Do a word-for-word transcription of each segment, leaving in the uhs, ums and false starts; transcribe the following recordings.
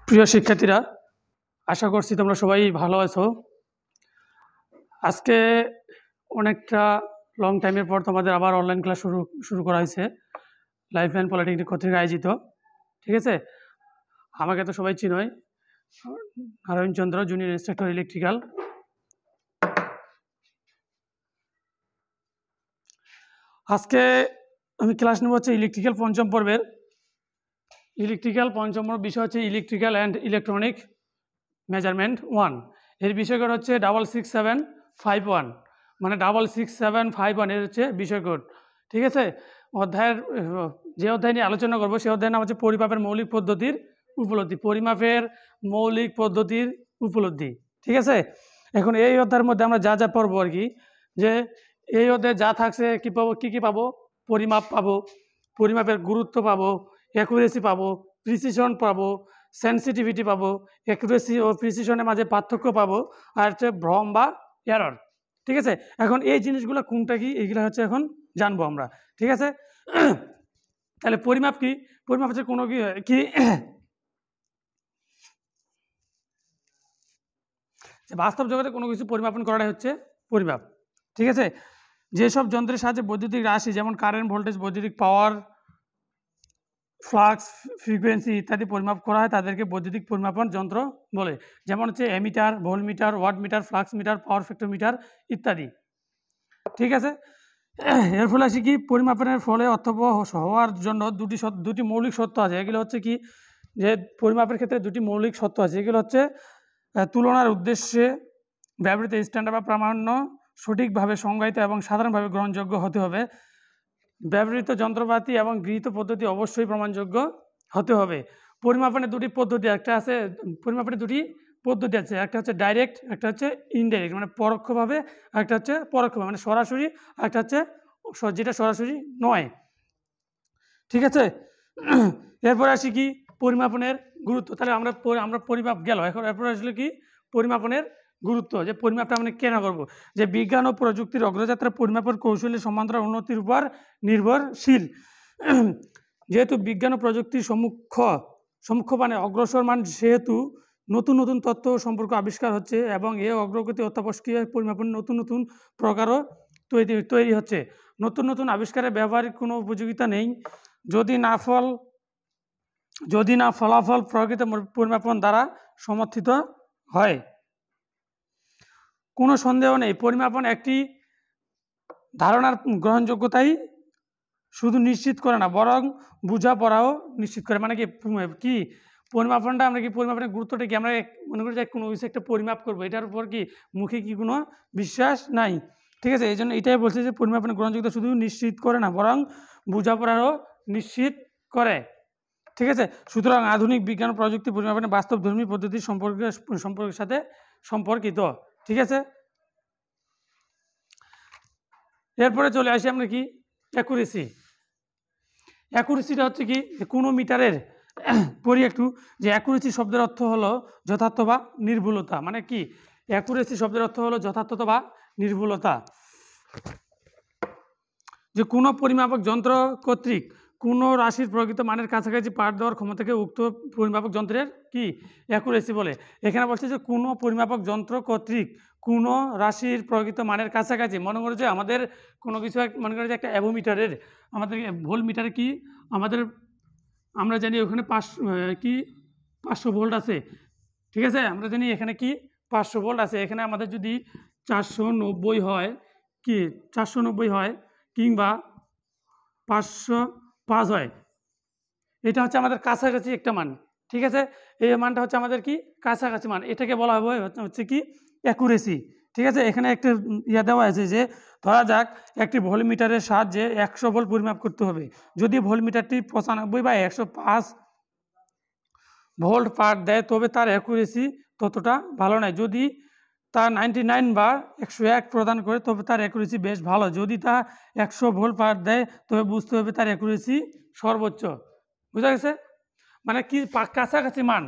প্রিয় শিক্ষার্থীরা, আশা করছি তোমরা সবাই ভালো আছো। আজকে অনেকটা লং টাইমের পর তোমাদের আবার অনলাইন ক্লাস শুরু শুরু করা হয়েছে লাইফ অ্যান্ড পলিটেকনিক কর্তৃক আয়োজিত। ঠিক আছে, আমাকে তো সবাই চিনোই, Narayan Chandra, junior instructor electrical. আজকে আমি ক্লাস নেব হচ্ছে ইলেকট্রিক্যাল পঞ্চম পর্বের। ইলেকট্রিক্যাল পঞ্চম বিষয় হচ্ছে electrical and electronic measurement one. এর বিষয়কোড হচ্ছে double six seven five one, মানে double six seven five one এর হচ্ছে বিষয়কোড। ঠিক আছে, অধ্যায়ের যে অধ্যায় নিয়ে আলোচনা করবো সেই অধ্যায়ের নাম হচ্ছে পরিমাপের মৌলিক পদ্ধতির উপলব্ধি। পরিমাপের মৌলিক পদ্ধতির উপলব্ধি। ঠিক আছে, এখন এই অধ্যায়ের মধ্যে আমরা যা যা পড়বো আর কি, যে এই অধ্যায়ে যা থাকছে কী পাবো, কী কী পাবো, পরিমাপ পাবো, পরিমাপের গুরুত্ব পাবো, অ্যাকুরেসি পাবো, প্রিসিশন পাবো, সেন্সিটিভিটি পাবো, অ্যাকুরেসি ও প্রিসিশনের মাঝে পার্থক্য পাবো, আর হচ্ছে ভ্রম বা এরর। ঠিক আছে, এখন এই জিনিসগুলো কোনটা কি, এইগুলো হচ্ছে এখন জানবো আমরা। ঠিক আছে, তাহলে পরিমাপ কি? পরিমাপ হচ্ছে কোনো কি কি বাস্তব জগতে কোনো কিছু পরিমাপন করাটাই হচ্ছে পরিমাপ। ঠিক আছে, যেসব যন্ত্রের সাহায্যে বৈদ্যুতিক রাশি যেমন কারেন্ট, ভোল্টেজ, বৈদ্যুতিক পাওয়ার, ফ্লাক্স, ফ্রিকোয়েন্সি ইত্যাদি পরিমাপ করা হয় তাদেরকে বৈদ্যুতিক পরিমাপন যন্ত্র বলে। যেমন হচ্ছে ammeter, voltmeter, watt meter, flux meter, power factor meter ইত্যাদি। ঠিক আছে, এর ফলে আসি কি, পরিমাপনের ফলে অর্থবহ হওয়ার জন্য দুটি দুটি মৌলিক সত্য আছে। এগুলো হচ্ছে কি, যে পরিমাপের ক্ষেত্রে দুটি মৌলিক সত্য আছে। এগুলো হচ্ছে তুলনার উদ্দেশ্যে ব্যবহৃত স্ট্যান্ডার্ড বা প্রামাণ্য সঠিকভাবে সংজ্ঞায়িত এবং সাধারণভাবে গ্রহণযোগ্য হতে হবে। ব্যবহৃত যন্ত্রপাতি এবং গৃহীত পদ্ধতি অবশ্যই প্রমাণযোগ্য হতে হবে। পরিমাপনের দুটি পদ্ধতি, একটা আছে পরিমাপনের দুটি পদ্ধতি আছে, একটা হচ্ছে ডাইরেক্ট, একটা হচ্ছে ইনডাইরেক্ট, মানে পরোক্ষভাবে, একটা হচ্ছে পরোক্ষভাবে মানে সরাসরি, একটা হচ্ছে যেটা সরাসরি নয়। ঠিক আছে, এরপরে আসি কি, পরিমাপনের গুরুত্ব। তাহলে আমরা আমরা পরিমাপ গেল, এখন এরপরে আসলে কি, পরিমাপনের গুরুত্ব, যে পরিমাপটা আমরা কেন করব। যে বিজ্ঞান ও প্রযুক্তির অগ্রযাত্রা পরিমাপের কৌশলের সমান্তরাল উন্নতির উপর নির্ভরশীল। যেহেতু বিজ্ঞান ও প্রযুক্তির সম্মুখ সম্মুখপানে অগ্রসরমান, সেহেতু নতুন নতুন তথ্য সম্পর্ক আবিষ্কার হচ্ছে এবং এ অগ্রগতি অত্যাবশ্যকীয় পরিমাপের নতুন নতুন প্রকারও তৈরি তৈরি হচ্ছে। নতুন নতুন আবিষ্কারের ব্যবহারিক কোনো উপযোগিতা নেই যদি না ফল যদি না ফলাফল প্রকৃত পরিমাপন দ্বারা সমর্থিত হয়। কোনো সন্দেহ নেই, পরিমাপন একটি ধারণার গ্রহণযোগ্যতাই শুধু নিশ্চিত করে না, বরং বোঝাপড়াও নিশ্চিত করে। মানে কি কি পরিমাপনটা আমরা কি, পরিমাপনের গুরুত্বটা কি, আমরা মনে করি যে কোনো কিছু একটা পরিমাপ করবো, এটার উপর কি মুখে কি কোনো বিশ্বাস নাই। ঠিক আছে, এই জন্য এটাই বলছে যে পরিমাপনের গ্রহণযোগ্যতা শুধু নিশ্চিত করে না, বরং বোঝাপড়াও নিশ্চিত করে। ঠিক আছে, সুতরাং আধুনিক বিজ্ঞান ও প্রযুক্তি পরিমাপনের বাস্তবধর্মী পদ্ধতির সম্পর্কে সম্পর্কের সাথে সম্পর্কিত। ঠিক আছে, এরপরে চলে আসি আমরা কি, অ্যাকুরেসি। অ্যাকুরেসিটা হচ্ছে কি, কোনো মিটারের পরি একটু, যে অ্যাকুরেসি শব্দের অর্থ হলো যথার্থ বা নির্ভুলতা। মানে কি, অ্যাকুরেসি শব্দের অর্থ হলো যথার্থতা বা নির্ভুলতা। যে কোনো পরিমাপক যন্ত্র কর্তৃক কোনো রাশির প্রকৃত মানের কাছাকাছি পাঠ দেওয়ার ক্ষমতাকে উক্ত পরিমাপক যন্ত্রের কি অ্যাকুরেসি বলে। এখানে বলছে যে কোনো পরিমাপক যন্ত্র কর্তৃক কোনো রাশির প্রকৃত মানের কাছাকাছি, মনে করে যে আমাদের কোনো কিছু মনে করে যে একটা অ্যাভোমিটারের, আমাদের ভোল্টমিটারে কি আমাদের আমরা জানি ওখানে পাঁচ কি পাঁচশো ভোল্ট আছে। ঠিক আছে, আমরা জানি এখানে কি পাঁচশো ভোল্ট আছে। এখানে আমাদের যদি চারশো নব্বই হয় কি চারশো নব্বই হয় কিংবা পাঁচশো পাঁচ হয়, এটা হচ্ছে আমাদের কাছাকাছি একটা মান। ঠিক আছে, এই মানটা হচ্ছে আমাদের কি কাছাকাছি মান, এটাকে বলা হবে হচ্ছে কি অ্যাকুরেসি। ঠিক আছে, এখানে একটা ইয়া দেওয়া আছে যে ধরা যাক একটি ভোল্টমিটারের সাহায্যে একশো ভোল্ট পরিমাপ করতে হবে। যদি ভোল্টমিটারটি পঁচানব্বই বা একশো পাঁচ ভোল্ট পাঠ দেয় তবে তার অ্যাকুরেসি ততটা ভালো নয়। যদি তা নাইনটি নাইন বা একশো এক প্রদান করে তবে তার অ্যাকুরেসি বেশ ভালো। যদি তা একশো ভোল্ট পাঠ দেয় তবে বুঝতে হবে তার অ্যাকুরেসি সর্বোচ্চ। বুঝা গেছে, মানে কি কাছাকাছি মান।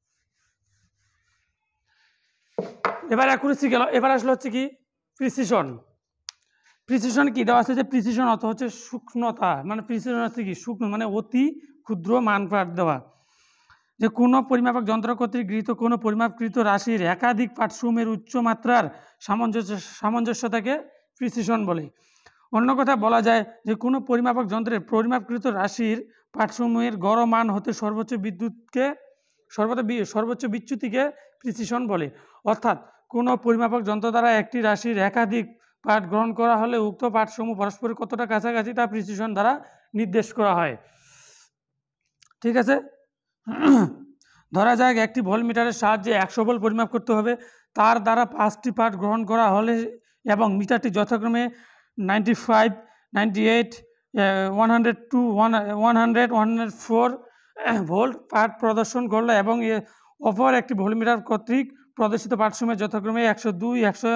এবার অ্যাকুরেসি গেল, এবার আসলে হচ্ছে কি প্রিসিশন। প্রিসিশন কি দেওয়া আছে, যে প্রিসিশন অর্থ হচ্ছে সূক্ষ্মতা, মানে প্রিসিশন হচ্ছে কি সূক্ষ্ম, মানে অতি ক্ষুদ্র মান পাঠ দেওয়া। যে কোনো পরিমাপক যন্ত্র কর্তৃক গৃহীত কোনো পরিমাপকৃত রাশির একাধিক পাঠসমূহের উচ্চমাত্রার সামঞ্জস্য সামঞ্জস্যতাকে প্রিসিশন বলে। অন্য কথা বলা যায় যে কোনো পরিমাপক যন্ত্রের পরিমাপকৃত রাশির পাঠসমূহের গড় মান হতে সর্বোচ্চ বিদ্যুৎকে সর্বদা সর্বোচ্চ বিচ্যুতিকে প্রিসিশন বলে। অর্থাৎ কোনো পরিমাপক যন্ত্র দ্বারা একটি রাশির একাধিক পাঠ গ্রহণ করা হলে উক্ত পাঠসমূহ পরস্পরের কতটা কাছাকাছি তা প্রিসিশন দ্বারা নির্দেশ করা হয়। ঠিক আছে, ধরা যাক একটি ভোল্টমিটারের সাহায্যে একশো ভোল্ট পরিমাপ করতে হবে, তার দ্বারা পাঁচটি পাঠ গ্রহণ করা হলে এবং মিটারটি যথাক্রমে ninety five ninety eight one hundred two one one hundred one hundred four volt পাঠ প্রদর্শন করলো এবং অপর একটি ভোল্টমিটার কর্তৃক প্রদর্শিত পাঠসমূহের যথাক্রমে একশো দুই একশো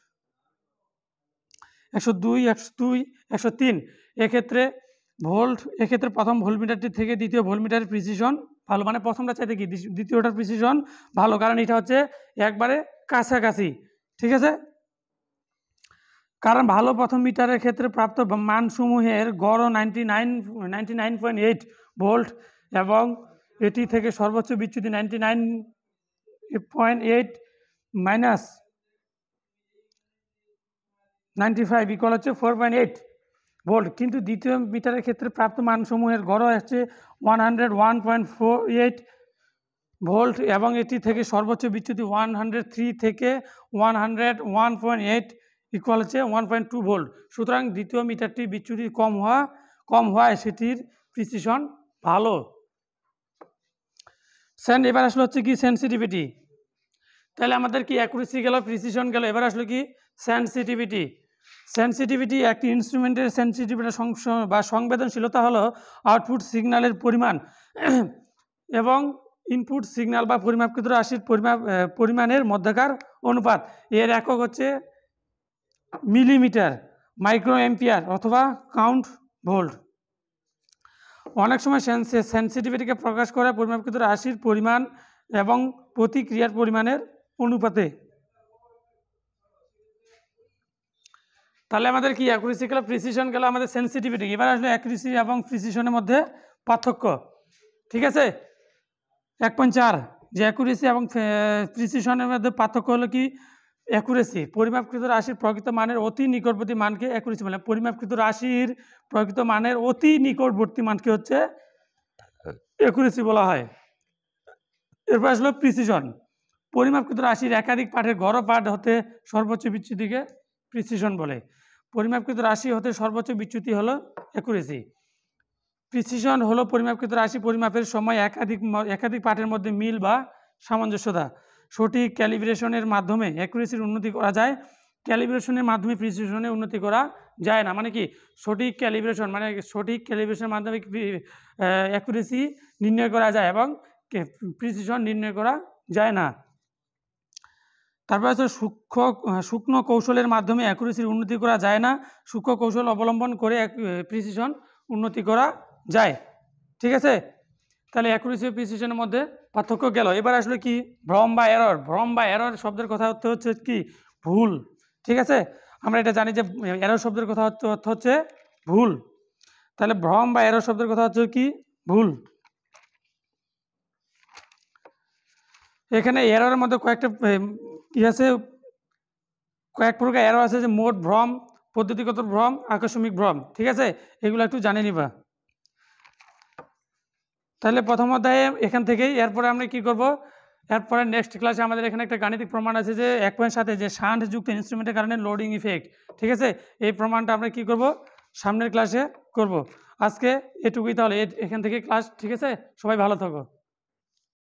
একশো দুই একশো দুই একশো তিন এক্ষেত্রে ভোল্ট এক্ষেত্রে প্রথম ভোল্টমিটারটি থেকে দ্বিতীয় ভোল্টমিটারের প্রিসিশন ভালো, মানে প্রথমটা চাইতে কি দ্বিতীয়টার প্রিসিশন ভালো, কারণ এটা হচ্ছে একবারে কাছাকাছি। ঠিক আছে, কারণ ভালো প্রথম মিটারের ক্ষেত্রে প্রাপ্ত মানসমূহের গড় ninety nine ninety nine point eight volt এবং এটি থেকে সর্বোচ্চ বিচ্যুতি ninety nine point eight minus ninety five equal হচ্ছে ফোর পয়েন্ট এইট ভোল্ট। কিন্তু দ্বিতীয় মিটারের ক্ষেত্রে প্রাপ্ত মানসমূহের গড় হচ্ছে one hundred one point four eight volt এবং এটি থেকে সর্বোচ্চ বিচ্যুতি ওয়ান হান্ড্রেড থ্রি থেকে one hundred one point eight equal হচ্ছে ওয়ান পয়েন্ট টু ভোল্ট। সুতরাং দ্বিতীয় মিটারটি বিচ্যুতি কম হওয়া কম হওয়ায় সেটির প্রিসিশন ভালো। সেন্ড এবার আসলে হচ্ছে কি সেন্সিটিভিটি। তাহলে আমাদের কি অ্যাকুরেসি গেল, প্রিসিশন গেল, এবার আসলে কি সেন্সিটিভিটি। সেন্সিটিভিটি একটি ইনস্ট্রুমেন্টের সেন্সিটিভিটি বা সংবেদনশীলতা হলো আউটপুট সিগন্যালের পরিমাণ এবং ইনপুট সিগন্যাল বা পরিমাপকৃত রাশির পরিমাপ পরিমাণের মধ্যকার অনুপাত। এর একক হচ্ছে মিলিমিটার, মাইক্রো এম্পিয়ার অথবা কাউন্ট ভোল্ট। অনেক সময় সেন্সিটিভিটিকে প্রকাশ করে পরিমাপকৃত রাশির পরিমাণ এবং প্রতিক্রিয়ার পরিমাণের অনুপাতে। তাহলে আমাদের কি অ্যাকুরেসি গেল, প্রিসিশন গেল, আমাদের সেন্সিটিভিটি। এবার আসলে অ্যাকুরেসি এবং প্রিসিশনের মধ্যে পার্থক্য। ঠিক আছে, এক পয়েন্ট চার যে অ্যাকুরেসি এবং প্রিসিশনের মধ্যে পার্থক্য হলো কি অ্যাকুরেসি পরিমাপকৃত রাশির প্রকৃত মানের অতি নিকটবর্তী মানকে অ্যাকুরেসি বলে। পরিমাপকৃত রাশির প্রকৃত মানের অতি নিকটবর্তী মানকে হচ্ছে অ্যাকুরেসি বলা হয়। এরপর আসলো প্রিসিশন। পরিমাপকৃত রাশির একাধিক পাঠের গড় পাঠ হতে সর্বোচ্চ বিচ্যুতিকে প্রিসিশন বলে। পরিমাপকৃত রাশি হতে সর্বোচ্চ বিচ্যুতি হলো অ্যাকুরেসি। প্রিসিশন হলো পরিমাপকৃত রাশি পরিমাপের সময় একাধিক একাধিক পাঠের মধ্যে মিল বা সামঞ্জস্যতা। সঠিক ক্যালিব্রেশনের মাধ্যমে অ্যাকুরেসির উন্নতি করা যায়, ক্যালিব্রেশনের মাধ্যমে প্রিসিশনের উন্নতি করা যায় না। মানে কি সঠিক ক্যালিব্রেশন মানে সঠিক ক্যালিব্রেশনের মাধ্যমে অ্যাকুরেসি নির্ণয় করা যায় এবং প্রিসিশন নির্ণয় করা যায় না। তারপর হচ্ছে সূক্ষ্ম সূক্ষ্ম কৌশলের মাধ্যমে অ্যাকুরেসির উন্নতি করা যায় না, সূক্ষ্ম কৌশল অবলম্বন করে প্রিসিশন উন্নতি করা যায়। ঠিক আছে, তাহলে অ্যাকুরেসি ও প্রিসিশনের মধ্যে পার্থক্য গেল। এবার আসলে কি ভ্রম বা এরর। ভ্রম বা এরর শব্দের কথা হচ্ছে হচ্ছে কি ভুল। ঠিক আছে, আমরা এটা জানি যে এরর শব্দের কথা হচ্ছে অর্থ হচ্ছে ভুল। তাহলে ভ্রম বা এরর শব্দের কথা হচ্ছে কি ভুল। এখানে এররের মধ্যে কয়েকটা কি আছে, কয়েক প্রকার এরর আছে, যে মোট ভ্রম, পদ্ধতিগত ভ্রম, আকস্মিক ভ্রম। ঠিক আছে, এগুলো একটু জানে নিবা। তাহলে প্রথম অধ্যায়ে এখান থেকেই, এরপরে আমরা কি করব, এরপরে নেক্সট ক্লাসে আমাদের এখানে একটা গাণিতিক প্রমাণ আছে যে এক পয়েন্ট সাথে যে শান্ট যুক্ত ইনস্ট্রুমেন্টের কারণে লোডিং ইফেক্ট। ঠিক আছে, এই প্রমাণটা আমরা কি করব সামনের ক্লাসে করব। আজকে এটুকুই, তাহলে এখান থেকে ক্লাস। ঠিক আছে, সবাই ভালো থাকো।